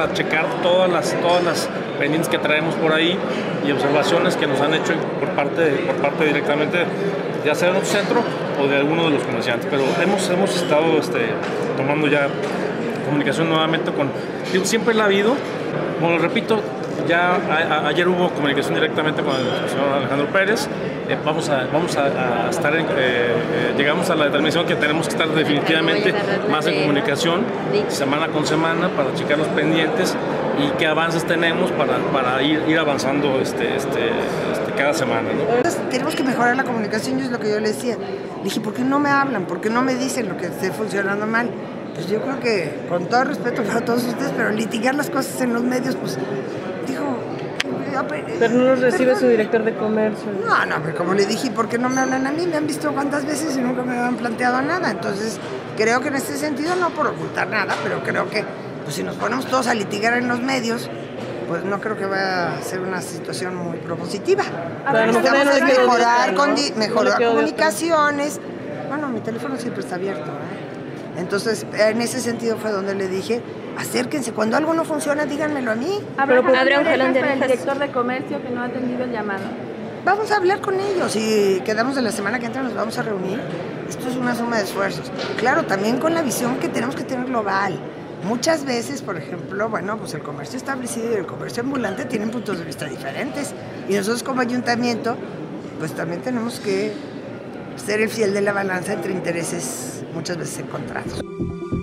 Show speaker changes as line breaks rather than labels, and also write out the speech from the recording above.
a checar todas las pendientes que traemos por ahí y observaciones que nos han hecho por parte directamente, ya sea de nuestro centro o de alguno de los comerciantes. Pero hemos estado tomando ya comunicación nuevamente siempre la ha habido, como lo repito, ya ayer hubo comunicación directamente con el señor Alejandro Pérez. Vamos a estar llegamos a la determinación que tenemos que estar definitivamente más en comunicación semana con semana para checar los pendientes y qué avances tenemos para ir avanzando cada semana, ¿no?
Entonces, tenemos que mejorar la comunicación, y es lo que yo le decía. Dije, ¿por qué no me hablan? ¿Por qué no me dicen lo que esté funcionando mal? Pues yo creo que, con todo respeto para todos ustedes, pero litigar las cosas en los medios, pues, dijo...
Pero no los recibe su director de comercio.
No, pero como le dije, ¿por qué no me hablan a mí? Me han visto cuántas veces y nunca me han planteado nada. Entonces, creo que en este sentido, no por ocultar nada, pero creo que pues, si nos ponemos todos a litigar en los medios, pues no creo que vaya a ser una situación muy propositiva. Necesitamos mejorar comunicaciones. Bueno, mi teléfono siempre está abierto, ¿eh? Entonces, en ese sentido fue donde le dije, acérquense, cuando algo no funciona, díganmelo a mí.
¿Habrá un jalón para el director de comercio que no ha atendido el llamado?
Vamos a hablar con ellos y quedamos de la semana que entra, nos vamos a reunir. Esto es una suma de esfuerzos. Claro, también con la visión que tenemos que tener global. Muchas veces, por ejemplo, bueno, pues el comercio establecido y el comercio ambulante tienen puntos de vista diferentes. Y nosotros como ayuntamiento, pues también tenemos que ser el fiel de la balanza entre intereses muchas veces encontrados.